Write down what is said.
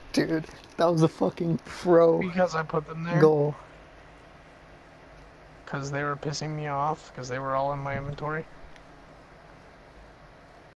Dude, that was a fucking pro Because I put them there. goal. Because they were pissing me off. Because they were all in my inventory.